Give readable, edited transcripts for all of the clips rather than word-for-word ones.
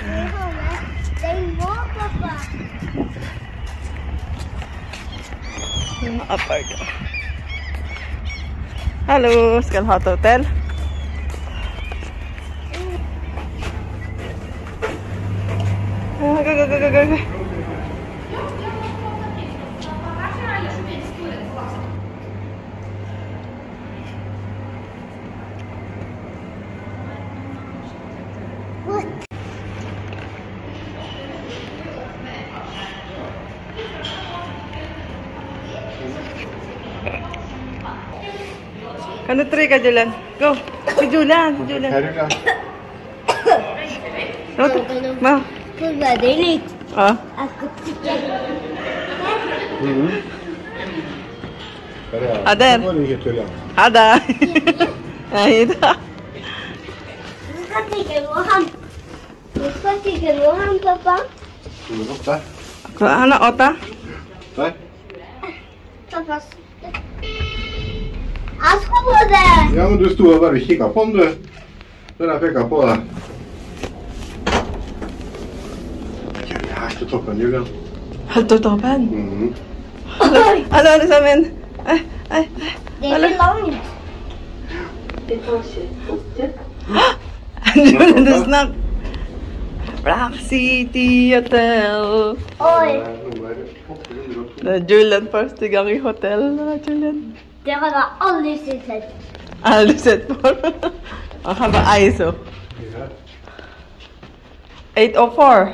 Apart. Hello, Skalhat Hotel. Go. Ano try ka, Julan? Go! Si Julan! Ma! Ader! Ada! Ahida! Papa? Ano, Ota? Papa. Asko på det! Ja, men du stod bare og kikket på den, du. Når jeg pekket på det. Ja, det er helt til toppen, Julian. Helt til toppen? Hallo, alle sammen. Det er ikke langt. Julian, det er snakk. Black City Hotel. Oi. Julian, første gang i hotel. Julian. Det har jeg aldri sett. Aldri sett på. Han var ISO. 804.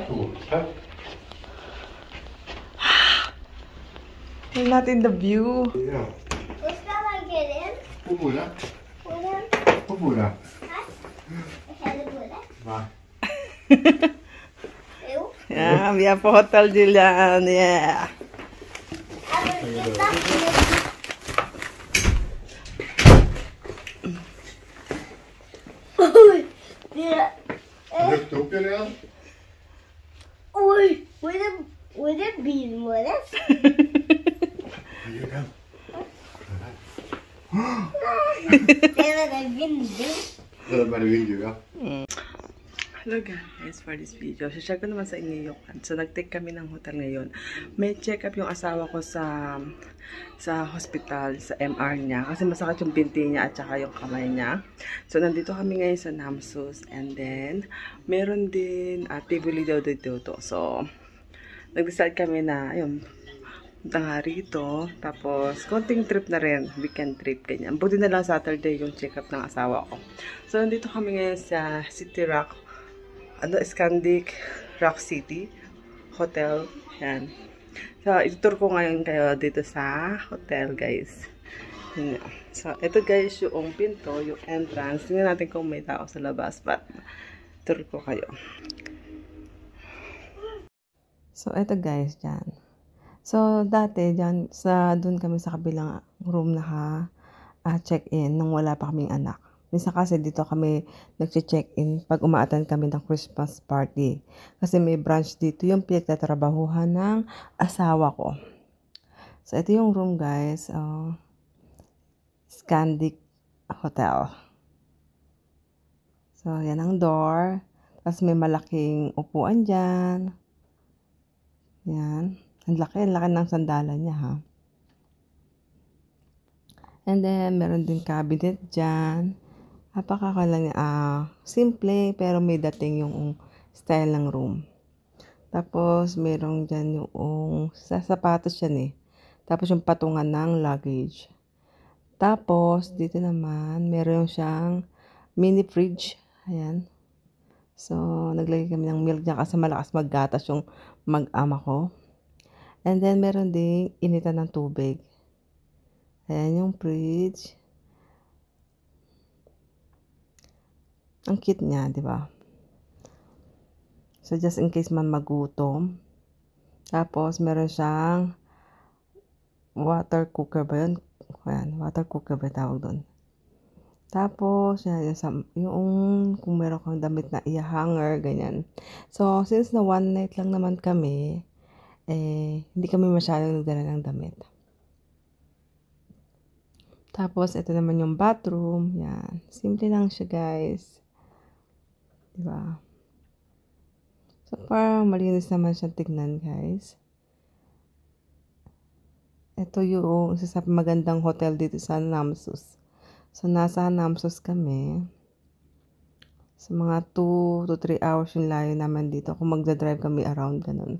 We're not in the view. Hvor skal jeg legge inn? På bordet. Hvordan? På bordet. Her? Hele bordet? Nei. Jo. Ja, vi er på hotel, Julian. Yeah. Jeg vil ikke snakke. Oi! Løfte opp igjen. Oi! Hvor er bilen vår? Julian. Det er det vinduet. Det er bare vinduet, ja. Hello guys, for this video. Share ko naman sa inyo yung so nag-take kami ng hotel ngayon. May check-up yung asawa ko sa hospital, sa MR niya. Kasi masakit yung binti niya at saka yung kamay niya. So nandito kami ngayon sa Namsos. And then, meron din Tivoli daw dito. So, nag-decide kami na, ayun, punta nga rito. Tapos, konting trip na rin. Weekend trip, ganyan. Buti na lang Saturday yung check-up ng asawa ko. So, nandito kami ngayon sa City Rock. Scandic Rock City Hotel. Yan. So, itutur ko ngayon kayo dito sa hotel, guys. Yan. So, ito guys, yung pinto, yung entrance. Tingnan natin kung may tao sa labas. But, itutur ko kayo. So, ito guys, dyan. So, dati, dyan, doon kami sa kabilang room check-in nung wala pa kaming anak. Minsan kasi dito kami nag-check-in pag umaatan kami ng Christmas party. Kasi may branch dito yung pinagtatrabahuhan ng asawa ko. So, ito yung room guys. Scandic Hotel. So, yan ang door. Tapos may malaking upuan dyan. Yan. Ang laki ng sandalan niya ha. And then, meron din cabinet dyan. Napakakala niya, simple, pero may dating yung style ng room. Tapos, merong dyan yung, sa sapatos yan eh. Tapos, yung patungan ng luggage. Tapos, dito naman, meron siyang mini fridge. Ayan. So, naglagay kami ng milk dyan kasi malakas maggatas yung mag-ama ko. And then, meron ding initan ng tubig. Ayan yung fridge. Ang cute niya, di ba? So, just in case man magutom. Tapos, meron siyang water cooker ba yun? Ayan, water cooker ba tawag doon? Tapos, yan, yung kung meron kang damit na i-hanger, ganyan. So, since na one night lang naman kami, hindi kami masyadong nagdala ng damit. Tapos, ito naman yung bathroom. Yan. Simple lang siya, guys. Diba? So, parang malinis naman siyang tignan, guys. Ito yung isa sa magandang hotel dito sa Namsos. So, nasa Namsos kami. So, mga 2 to 3 hours yung layo naman dito. Kung magdadrive kami around, ganun.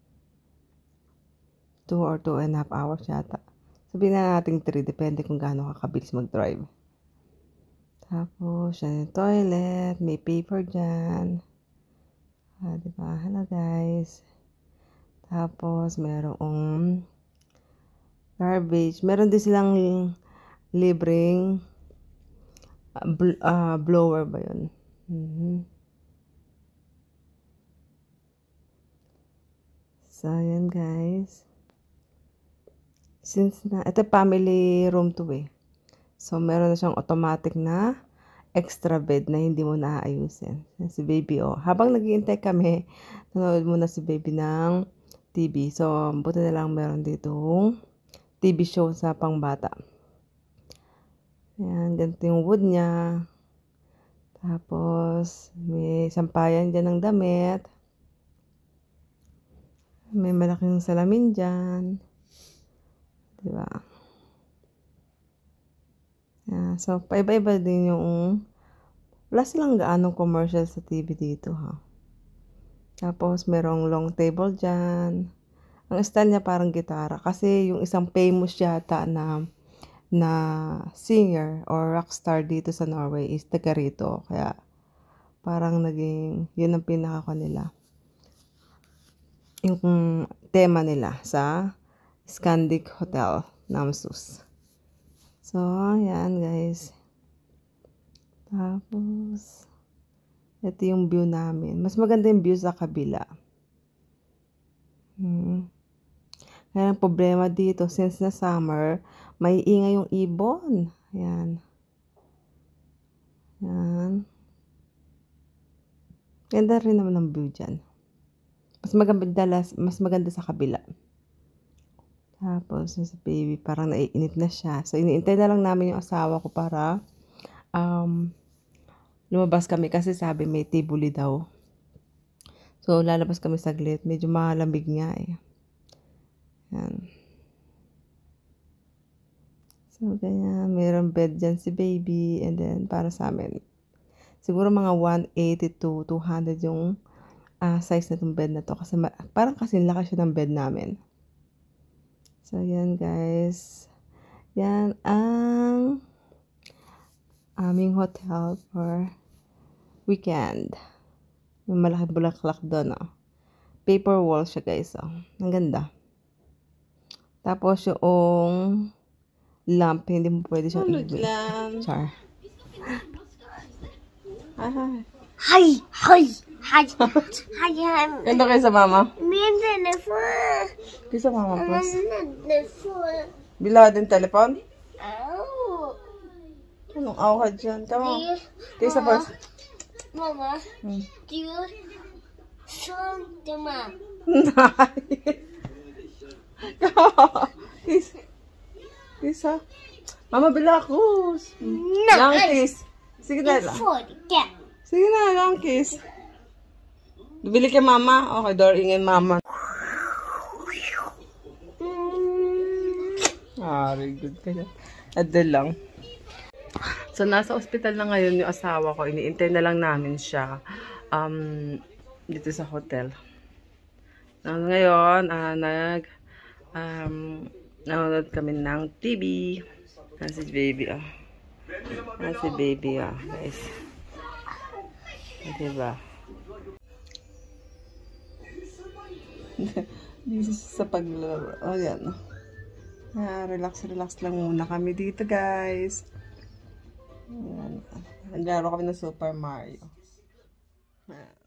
2 or 2.5 hours yata. Sabihin na natin 3, depende kung gaano kakabilis mag-drive. Tapos, yan yung toilet. May paper dyan. Diba? Hello, guys. Tapos, merong garbage. Meron din silang libreng blower ba yun? So, yan, guys. Since na, ito family room to eh. So, meron na siyang automatic na extra bed na hindi mo naaayusin. Si baby, habang naghihintay kami, nanood muna si baby ng TV. So, buti na lang meron ditong TV show sa pangbata. Ayan, ganito yung wood niya. Tapos, may sampayan dyan ng damit. May malaking salamin dyan. Diba? Yeah, so, paiba-iba din yung wala silang gaanong commercial sa TV dito, ha. Tapos, merong long table dyan. Ang style niya parang gitara. Kasi yung isang famous yata na singer or rockstar dito sa Norway is taga rito. Kaya, parang naging, yun ang pinaka nila. Yung tema nila sa Scandic Hotel, Namsos. So, ayan guys. Tapos, ito yung view namin. Mas maganda yung view sa kabila. Kaya ang problema dito, since na summer, may ingay yung ibon. Ayan. Ayan. Ganda rin naman ang view dyan. Mas maganda sa kabila. Tapos, si baby, parang naiinip na siya. So, iniintay na lang namin yung asawa ko para lumabas kami kasi sabi may tibuli daw. So, lalabas kami saglit. Medyo malamig nga eh. Yan. So, ganyan. Mayroong bed dyan si baby. And then, para sa amin, siguro mga 180 to 200 yung size na itong bed na to. Kasi parang kasing laki siya ng bed namin. So, yan guys. Yan ang aming hotel for weekend. May malaking bulaklak doon, Paper wall siya guys, Ang ganda. Tapos yung lamp, hindi mo pwede siyang i-lamp. Char. Hi. Ganda kayo sa mama? Min telefon. Kayo sa mama, please. Telefon. Bila din telepon? Ow. Anong aw ka dyan? Tama. Kayo sa first. Mama, do you song the mom? Kiss ha? Mama, bila ako. Lang kiss. Sige na lang. Sige na, lang kiss. Bibili kay mama? Okay, door ingin mama. Very good kayo. Adel lang. So, nasa ospital na ngayon yung asawa ko. Iniintay na lang namin siya dito sa hotel. Ngayon, nanonood kami ng TV. Si baby, si baby, guys. Diba? Busy sa paglaro. Yan. Relax lang muna kami dito, guys. Naglaro kami ng Super Mario.